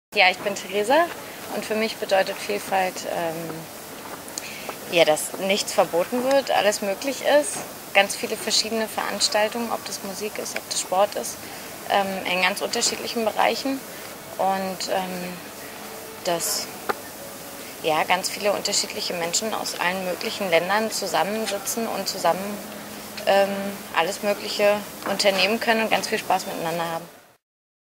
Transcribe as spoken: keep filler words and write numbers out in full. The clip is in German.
Ja, ich bin Theresa und für mich bedeutet Vielfalt, ähm, ja, dass nichts verboten wird, alles möglich ist. Ganz viele verschiedene Veranstaltungen, ob das Musik ist, ob das Sport ist, ähm, in ganz unterschiedlichen Bereichen. Und ähm, dass ja, ganz viele unterschiedliche Menschen aus allen möglichen Ländern zusammensitzen und zusammen ähm, alles Mögliche unternehmen können und ganz viel Spaß miteinander haben.